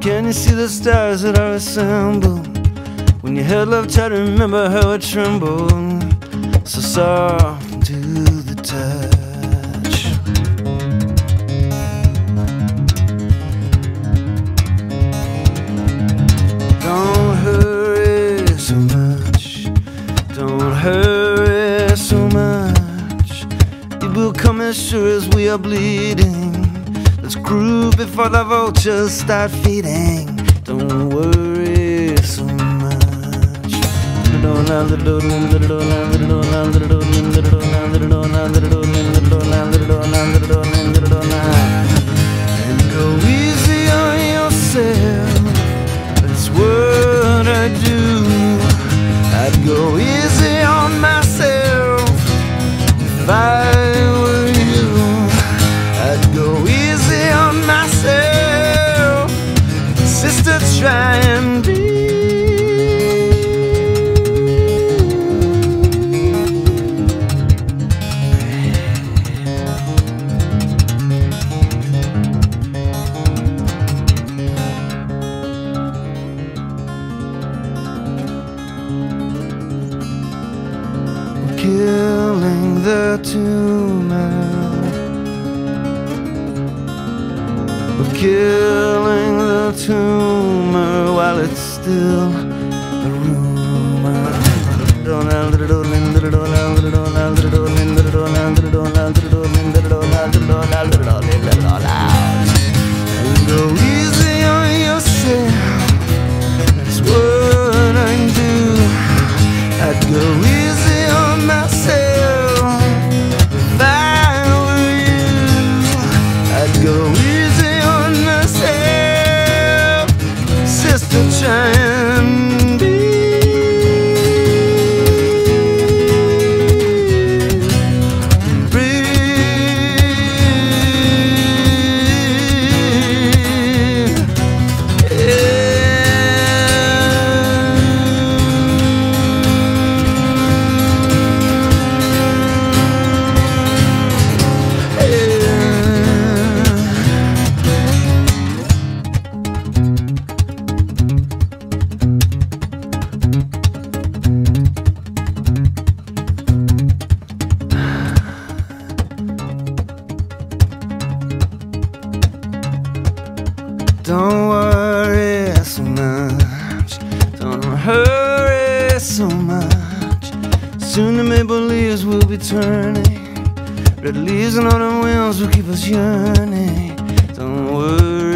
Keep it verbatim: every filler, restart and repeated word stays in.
Can you see the stars that are assembled? When your head love, try to remember how it trembled. So soft to the touch. Don't hurry so much. Don't hurry so much. It will come as sure as we are bleeding. Let's groove before the vultures start feeding. Don't worry so much. And go easy on yourself. That's what I do. I'd go easy on myself if I were you. I'd go easy on myself. Sister, try and be. Killing the tumor. We're killing the tumor while it's still a rumor. And go easy on yourself. That's what I do. I'd go easy on myself if I were you. I'd go easy on myself. Sister, try and be. Breathe. Yeah. Don't worry so much. Don't hurry so much. Soon the maple leaves will be turning. Red leaves and autumn winds will keep us yearning. Don't worry